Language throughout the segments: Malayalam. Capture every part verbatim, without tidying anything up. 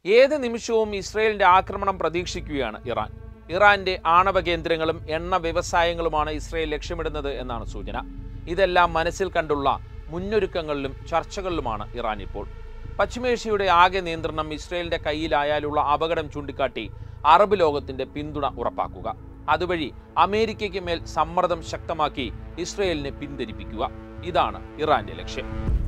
ഏത് നിമിഷവും ഇസ്രയേലിന്റെ ആക്രമണം പ്രതീക്ഷിക്കുകയാണ് ഇറാൻ. ഇറാന്റെ ആണവ കേന്ദ്രങ്ങളും എണ്ണ വ്യവസായങ്ങളുമാണ് ഇസ്രയേൽ ലക്ഷ്യമിടുന്നത് എന്നാണ് സൂചന. ഇതെല്ലാം മനസ്സിൽ കണ്ടുള്ള മുന്നൊരുക്കങ്ങളിലും ചർച്ചകളിലുമാണ് ഇറാൻ ഇപ്പോൾ. പശ്ചിമേഷ്യയുടെ ആകെ നിയന്ത്രണം ഇസ്രയേലിന്റെ കയ്യിലായാലുള്ള അപകടം ചൂണ്ടിക്കാട്ടി അറബ് ലോകത്തിന്റെ പിന്തുണ ഉറപ്പാക്കുക, അതുവഴി അമേരിക്കയ്ക്ക് മേൽ സമ്മർദ്ദം ശക്തമാക്കി ഇസ്രയേലിനെ പിന്തിരിപ്പിക്കുക, ഇതാണ് ഇറാന്റെ ലക്ഷ്യം.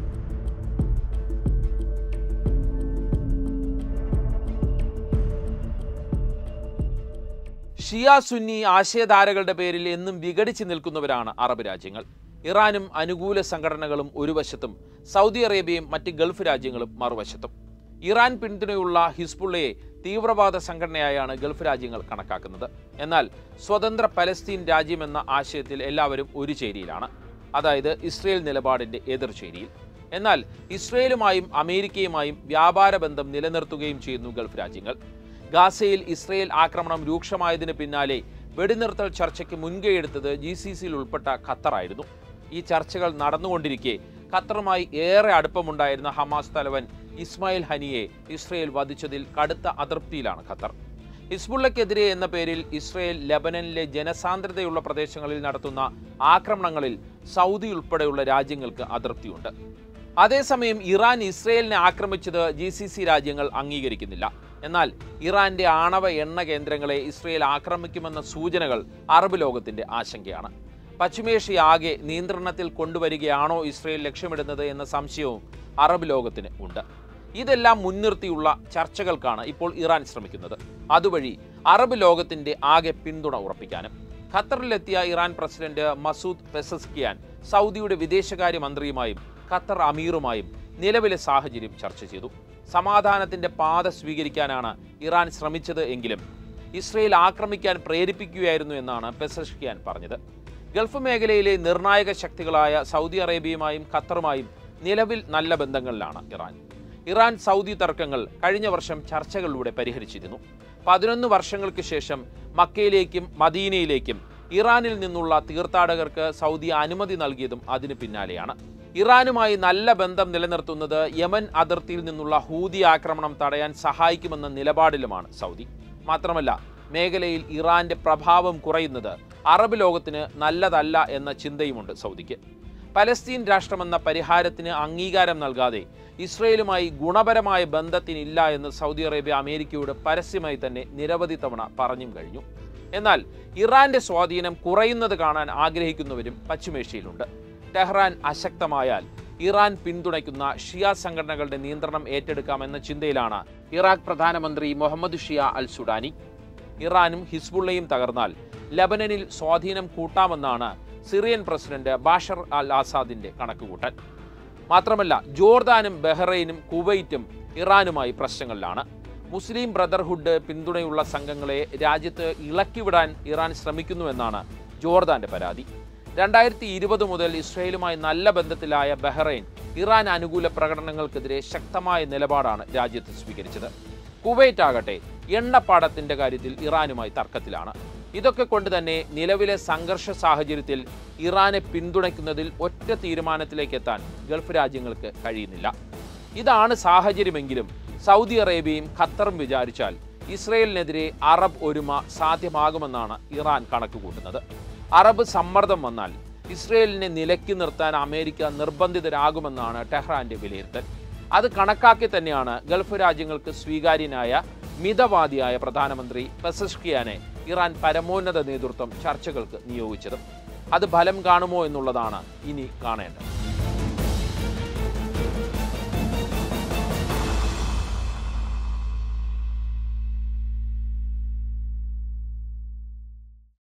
ഷിയ സുന്നി ആശയധാരകളുടെ പേരിൽ എന്നും വിഘടിച്ചു നിൽക്കുന്നവരാണ് അറബ് രാജ്യങ്ങൾ. ഇറാനും അനുകൂല സംഘടനകളും ഒരു വശത്തും സൗദി അറേബ്യയും മറ്റ് ഗൾഫ് രാജ്യങ്ങളും മറുവശത്തും. ഇറാൻ പിന്തുണയുള്ള ഹിസ്ബുള്ളയെ തീവ്രവാദ സംഘടനയായാണ് ഗൾഫ് രാജ്യങ്ങൾ കണക്കാക്കുന്നത്. എന്നാൽ സ്വതന്ത്ര പലസ്തീൻ രാജ്യമെന്ന ആശയത്തിൽ എല്ലാവരും ഒരു ചേരിയിലാണ്, അതായത് ഇസ്രയേൽ നിലപാടിന്റെ എതിർചേരിയിൽ. എന്നാൽ ഇസ്രയേലുമായും അമേരിക്കയുമായും വ്യാപാര ബന്ധം നിലനിർത്തുകയും ചെയ്യുന്നു ഗൾഫ് രാജ്യങ്ങൾ. ഗാസയിൽ ഇസ്രയേൽ ആക്രമണം രൂക്ഷമായതിന് പിന്നാലെ വെടിനിർത്തൽ ചർച്ചയ്ക്ക് മുൻകൈയെടുത്തത് ജി സി സിയിൽ ഉൾപ്പെട്ട ഖത്തറായിരുന്നു. ഈ ചർച്ചകൾ നടന്നുകൊണ്ടിരിക്കെ ഖത്തറുമായി ഏറെ അടുപ്പമുണ്ടായിരുന്ന ഹമാസ് തലവൻ ഇസ്മായിൽ ഹനിയെ ഇസ്രയേൽ വധിച്ചതിൽ കടുത്ത അതൃപ്തിയിലാണ് ഖത്തർ. ഹിസ്ബുള്ളക്കെതിരെ എന്ന പേരിൽ ഇസ്രയേൽ ലെബനനിലെ ജനസാന്ദ്രതയുള്ള പ്രദേശങ്ങളിൽ നടത്തുന്ന ആക്രമണങ്ങളിൽ സൗദി ഉൾപ്പെടെയുള്ള രാജ്യങ്ങൾക്ക് അതൃപ്തിയുണ്ട്. അതേസമയം ഇറാൻ ഇസ്രയേലിനെ ആക്രമിച്ചത് ജി സി സി രാജ്യങ്ങൾ അംഗീകരിക്കുന്നില്ല. എന്നാൽ ഇറാന്റെ ആണവ എണ്ണ കേന്ദ്രങ്ങളെ ഇസ്രയേൽ ആക്രമിക്കുമെന്ന സൂചനകൾ അറബ് ലോകത്തിന്റെ ആശങ്കയാണ്. പശ്ചിമേഷ്യ ആകെ നിയന്ത്രണത്തിൽ കൊണ്ടുവരികയാണോ ഇസ്രയേൽ ലക്ഷ്യമിടുന്നത് എന്ന സംശയവും അറബ് ലോകത്തിന് ഉണ്ട്. ഇതെല്ലാം മുൻനിർത്തിയുള്ള ചർച്ചകൾക്കാണ് ഇപ്പോൾ ഇറാൻ ശ്രമിക്കുന്നത്, അതുവഴി അറബ് ലോകത്തിന്റെ ആകെ പിന്തുണ ഉറപ്പിക്കാനും. ഖത്തറിലെത്തിയ ഇറാൻ പ്രസിഡന്റ് മസൂദ് പെസസ്കിയാൻ സൗദിയുടെ വിദേശകാര്യ മന്ത്രിയുമായും ഖത്തർ അമീറുമായും നിലവിലെ സാഹചര്യം ചർച്ച ചെയ്തു. സമാധാനത്തിന്റെ പാത സ്വീകരിക്കാനാണ് ഇറാൻ ശ്രമിച്ചത് എങ്കിലും ഇസ്രയേൽ ആക്രമിക്കാൻ പ്രേരിപ്പിക്കുകയായിരുന്നു എന്നാണ് പെസഷ്കിയാൻ പറഞ്ഞത്. ഗൾഫ് മേഖലയിലെ നിർണായക ശക്തികളായ സൗദി അറേബ്യയുമായും ഖത്തറുമായും നിലവിൽ നല്ല ബന്ധങ്ങളിലാണ് ഇറാൻ. ഇറാൻ സൗദി തർക്കങ്ങൾ കഴിഞ്ഞ വർഷം ചർച്ചകളിലൂടെ പരിഹരിച്ചിരുന്നു. പതിനൊന്ന് വർഷങ്ങൾക്ക് ശേഷം മക്കയിലേക്കും മദീനയിലേക്കും ഇറാനിൽ നിന്നുള്ള തീർത്ഥാടകർക്ക് സൗദി അനുമതി നൽകിയതും അതിന് പിന്നാലെയാണ്. ഇറാനുമായി നല്ല ബന്ധം നിലനിർത്തുന്നത് യമൻ അതിർത്തിയിൽ നിന്നുള്ള ഹൂതി ആക്രമണം തടയാൻ സഹായിക്കുമെന്ന നിലപാടിലുമാണ് സൗദി. മാത്രമല്ല, മേഖലയിൽ ഇറാന്റെ പ്രഭാവം കുറയുന്നത് അറബ് ലോകത്തിന് നല്ലതല്ല എന്ന ചിന്തയുമുണ്ട് സൗദിക്ക്. പലസ്തീൻ രാഷ്ട്രമെന്ന പരിഹാരത്തിന് അംഗീകാരം നൽകാതെ ഇസ്രയേലുമായി ഗുണപരമായ ബന്ധത്തിനില്ല എന്ന് സൗദി അറേബ്യ അമേരിക്കയോട് പരസ്യമായി തന്നെ നിരവധി തവണ പറഞ്ഞും കഴിഞ്ഞു. എന്നാൽ ഇറാന്റെ സ്വാധീനം കുറയുന്നത് കാണാൻ ആഗ്രഹിക്കുന്നവരും പശ്ചിമേഷ്യയിലുണ്ട്. ടെഹ്റാൻ അശക്തമായാൽ ഇറാൻ പിന്തുണയ്ക്കുന്ന ഷിയ സംഘടനകളുടെ നിയന്ത്രണം ഏറ്റെടുക്കാമെന്ന ചിന്തയിലാണ് ഇറാഖ് പ്രധാനമന്ത്രി മുഹമ്മദ് ഷിയ അൽ സുഡാനി. ഇറാനും ഹിസ്ബുള്ളയും തകർന്നാൽ ലബനനിൽ സ്വാധീനം കൂട്ടാമെന്നാണ് സിറിയൻ പ്രസിഡന്റ് ബാഷർ അൽ ആസാദിന്റെ കണക്കുകൂട്ടൽ. മാത്രമല്ല, ജോർദാനും ബഹ്റൈനും കുവൈറ്റും ഇറാനുമായി പ്രശ്നങ്ങളിലാണ്. മുസ്ലിം ബ്രദർഹുഡ് പിന്തുണയുള്ള സംഘങ്ങളെ രാജ്യത്ത് ഇളക്കിവിടാൻ ഇറാൻ ശ്രമിക്കുന്നുവെന്നാണ് ജോർദാന്റെ പരാതി. രണ്ടായിരത്തി ഇരുപത് മുതൽ ഇസ്രയേലുമായി നല്ല ബന്ധത്തിലായ ബഹ്റൈൻ ഇറാൻ അനുകൂല പ്രകടനങ്ങൾക്കെതിരെ ശക്തമായ നിലപാടാണ് രാജ്യത്ത് സ്വീകരിച്ചത്. കുവൈറ്റ് ആകട്ടെ എണ്ണപ്പാടത്തിന്റെ കാര്യത്തിൽ ഇറാനുമായി തർക്കത്തിലാണ്. ഇതൊക്കെ കൊണ്ട് തന്നെ നിലവിലെ സംഘർഷ സാഹചര്യത്തിൽ ഇറാനെ പിന്തുണയ്ക്കുന്നതിൽ ഒറ്റ തീരുമാനത്തിലേക്ക് എത്താൻ ഗൾഫ് രാജ്യങ്ങൾക്ക് കഴിയുന്നില്ല. ഇതാണ് സാഹചര്യമെങ്കിലും സൗദി അറേബ്യയും ഖത്തറും വിചാരിച്ചാൽ ഇസ്രയേലിനെതിരെ അറബ് ഒരുമ സാധ്യമാകുമെന്നാണ് ഇറാൻ കണക്കുകൂട്ടുന്നത്. അറബ് സമ്മർദ്ദം വന്നാൽ ഇസ്രയേലിനെ നിലയ്ക്ക് നിർത്താൻ അമേരിക്ക നിർബന്ധിതരാകുമെന്നാണ് ടെഹ്റാന്റെ വിലയിരുത്തൽ. അത് കണക്കാക്കി തന്നെയാണ് ഗൾഫ് രാജ്യങ്ങൾക്ക് സ്വീകാര്യനായ മിതവാദിയായ പ്രധാനമന്ത്രി പെസഷ്കിയാനെ ഇറാൻ പരമോന്നത നേതൃത്വം ചർച്ചകൾക്ക് നിയോഗിച്ചത്. അത് ഫലം കാണുമോ എന്നുള്ളതാണ് ഇനി കാണേണ്ടത്.